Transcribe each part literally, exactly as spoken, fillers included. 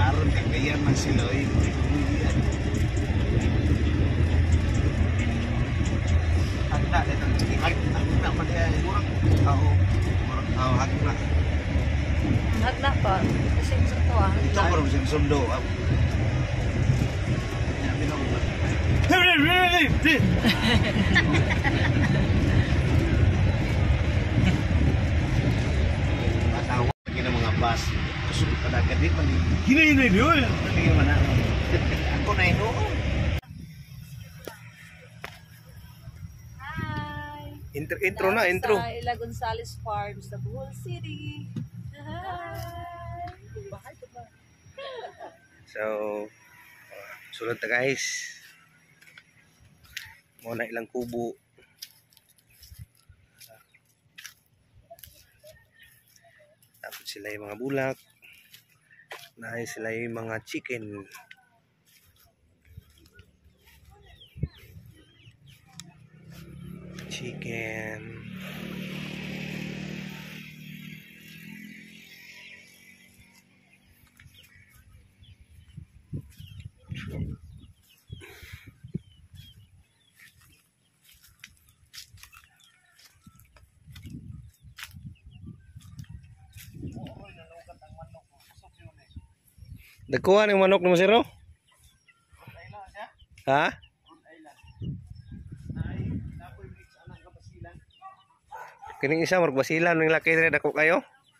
Karon kagayan man sila oy. Hagda dito. Hagda man kaya murag tao. Murag tao hagda. Hagda pa. Kasi sa to ah. Ito ko rin siyang sundo. Masawa lagi ng mga bus. Kasunod ka na agad man. Hinahinay niyo yun. Hindi man ako. Ako na ino. Hi! Intro, intro na, intro. Sa Ila Gonzales Farms, sa Bohol City. Hi! So, sulod na guys. Muna ilang kubo. Tapos sila yung mga bulak. Nahay sila yung mga chicken. Chicken. Nagkuha ng manok ng masiro? Ha? Kining isa marag basilan ng laki rin ako kayo?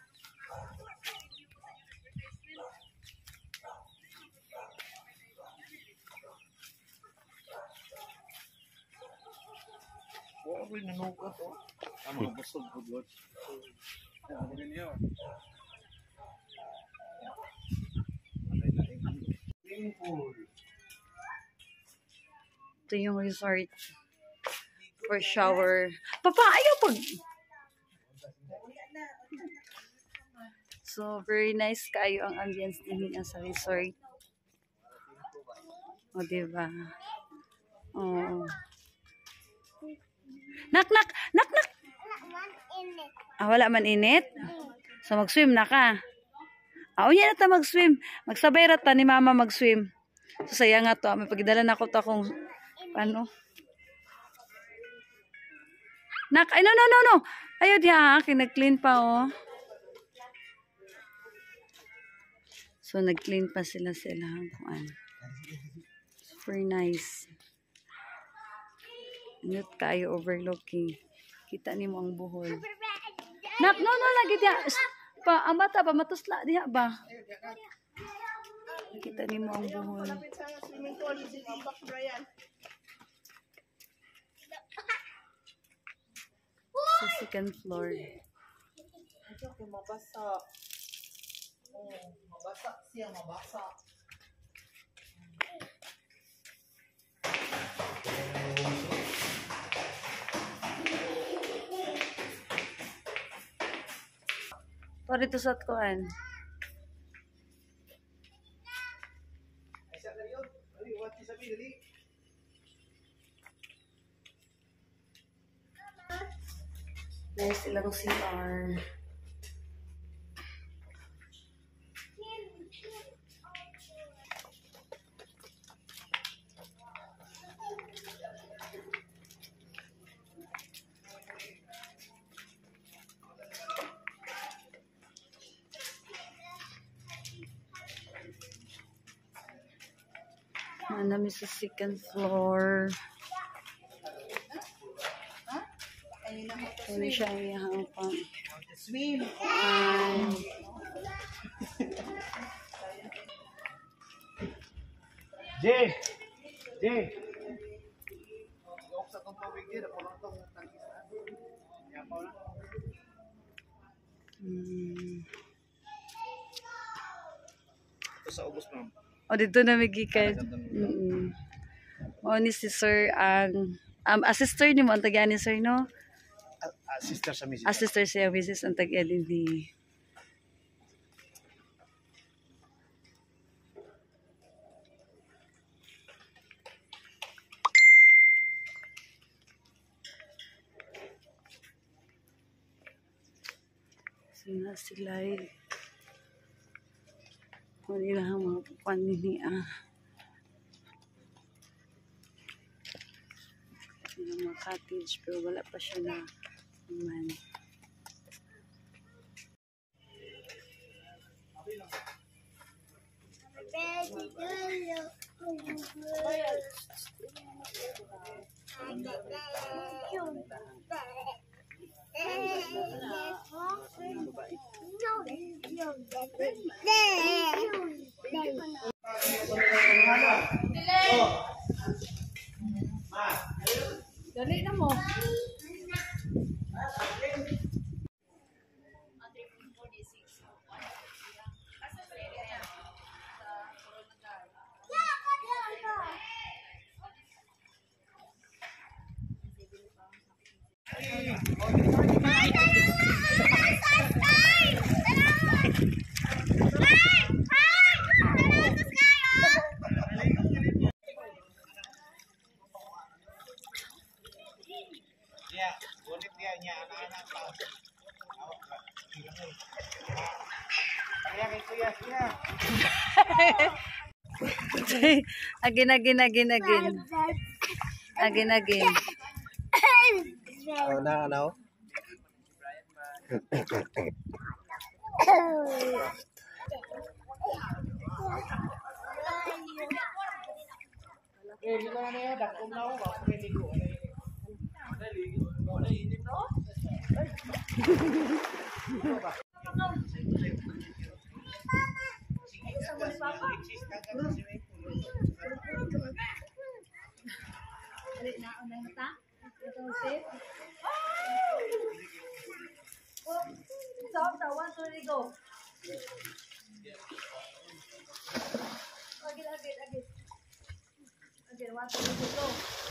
Wala rin nanukat o. Ang mga busog po doon. Ito yung resort for shower. Papa, ayaw pag... So, very nice kayo ang ambience din sa resort. O, diba? Oh. Nak, nak! Nak, nak! Ah, wala man init? So, mag-swim na ka. Ah, unya na ta mag-swim. Magsabay rata ni mama mag-swim. So, sayang nga to. May pagdala na ko to kung ano. Nak, ay no, no, no, no. Ayaw diya, kinag-clean pa, oh. So, nag-clean pa sila sila. Kung ano. Super nice. Inut kayo overlooking. Kita ni mo ang buhol. Nak, no, no, lagi diya. Pa, ang bata ba, matusla diya ba? Kita ni mo ang buhol. Sa second floor. Ito kung mabasa. Oh, mabasa siya, mabasa. Pari to sa kuan. Nice ilang C R. Manami sa second floor. Ini siya yung pang Swim. um, J! J! Sa itong pabig din, ako lang itong tangkisa. Yapaw na. hmm. Ito sa ubos ma'am. O dito na magikan. Mm -mm. O ni si Sir ang um, um, sister ni mo ang tagyan ni Sir no? Uh, uh, sister sa misis. A sister siya misis ang tagyan din ni. Sina sila eh. Kung ilang mga panini ah. Yung mga cottage pero wala pa siya na man. Dali na mo. Ya, ulit dia nya anak-anak tahu. Awak lah. Kaya kay kuya siya. Again, again, again, again. Again, again. Oh, na ano? Eh, di mana ya? Dak umlaw ba? Pwede ko. Stop the one, two, three, go. Again, again, again. Again, one, two, three, go.